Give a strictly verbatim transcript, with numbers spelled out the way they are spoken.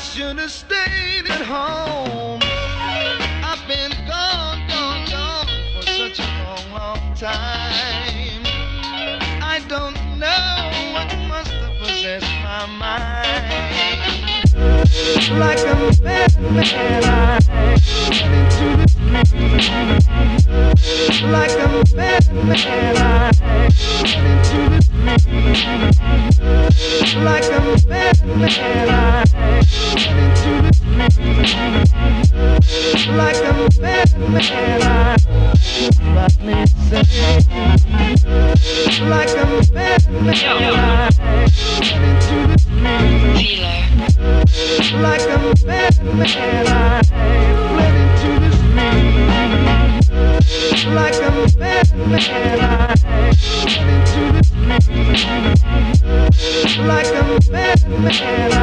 should have stayed at home. I've been gone, gone, gone for such a long, long time. I don't know what must have possessed my mind. Like a madman, I went into the street. Like a madman, I went into the street. Like a madman, I went into the street. Like a madman, I let me say. Like a madman, I went into the street. Like a madman, I fled into the street. Like a madman, I fled into the street. Like a madman,